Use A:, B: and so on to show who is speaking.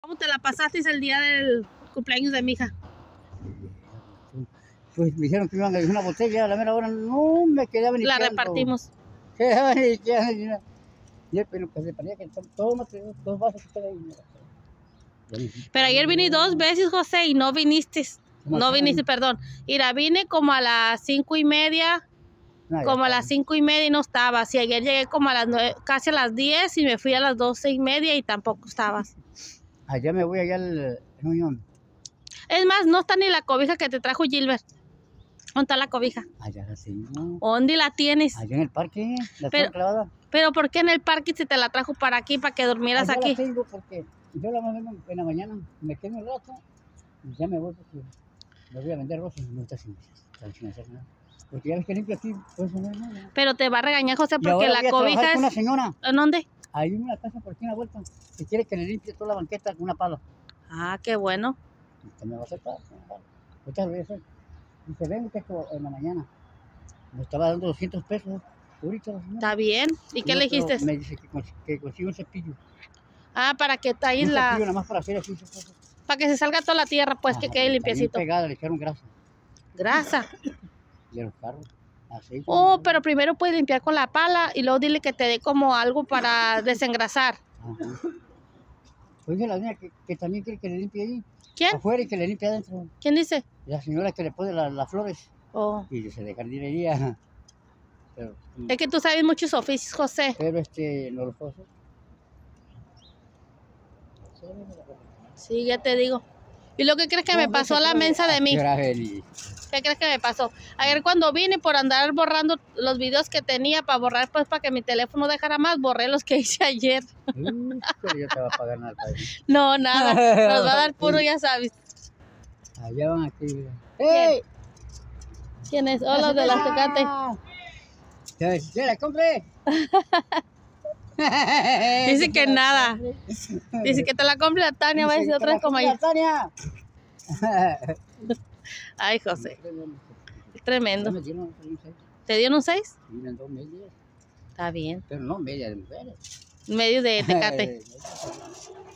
A: ¿Cómo te la pasaste el día del cumpleaños de mi hija?
B: Pues me dijeron que me iban a dejar una botella, a la mera hora no me quedaba ni
A: La
B: quedando.
A: repartimos.
B: Quedaba ni quedando. Pero pues se ponía que tómate dos vasos que están ahí.
A: Pero ayer vine 2 veces, José, y no viniste. No viniste, perdón. Mira, vine como a las 5:30, como a las 5:30 y no estabas. Y ayer llegué como a las 9, casi a las 10 y me fui a las 12:30 y tampoco estabas.
B: Allá me voy allá al Unión.
A: Es más, no está ni la cobija que te trajo Gilbert. ¿Dónde está la cobija?
B: Allá la tengo.
A: ¿Dónde la tienes?
B: Allá en el parque, la tengo clavada.
A: Pero ¿por qué en el parque si te la trajo para aquí, para que durmieras
B: allá
A: aquí?
B: La tengo porque yo la mando en la mañana, me quedo un rato y ya me voy porque me voy a vender rosas y no está sin hacer nada. Porque ya ves que limpio aquí, pues no hay nada.
A: Pero te va a regañar, José,
B: Y
A: porque la cobija es...
B: una señora.
A: ¿En dónde?
B: Hay una casa por aquí en la vuelta que quiere que le limpie toda la banqueta con una pala.
A: Ah, qué bueno.
B: Usted me va a aceptar. Ahorita lo voy a hacer. Dice, ven muchacho en la mañana. Me estaba dando 200 pesos. Ahorita la señora.
A: Está bien. ¿Y qué le dijiste?
B: Me dice que consiga un cepillo.
A: Ah, para que está ahí
B: un
A: la...
B: cepillo nada más para hacer así.
A: Para que se salga toda la tierra, pues. Ajá, que quede limpiecito.
B: Pegada, le echaron grasa.
A: ¿Grasa?
B: Y a los carros. Aceite.
A: Oh, pero primero puedes limpiar con la pala y luego dile que te dé como algo para desengrasar.
B: Ajá. Pues dice la niña que también quiere que le limpie ahí.
A: ¿Quién?
B: Afuera y que le limpie adentro.
A: ¿Quién dice?
B: La señora que le pone las flores.
A: Oh.
B: Y dice de jardinería. Pero,
A: es que tú sabes muchos oficios, José.
B: Pero no lo puedo hacer.
A: Sí, ya te digo. ¿Y lo que crees que me pasó la mensa de mí? ¿Qué crees que me pasó? Ayer cuando vine por andar borrando los videos que tenía para borrar, pues para que mi teléfono dejara más, borré los que hice ayer.
B: Pero yo te voy a pagar nada.
A: No, nada. Nos va a dar puro, ya sabes.
B: Allá van aquí.
A: ¡Hey! ¿Quién es? Oh, los de las Tecate.
B: ¿Ya la compré?
A: Dice que nada. Dice que te la compre la Tania. Va a decir otra vez como ahí.
B: Tania.
A: Ay, José. Es tremendo. ¿Te dieron un 6?
B: Sí, me dio medias.
A: Está bien.
B: Pero no medias de mujeres.
A: Medio de Tecate.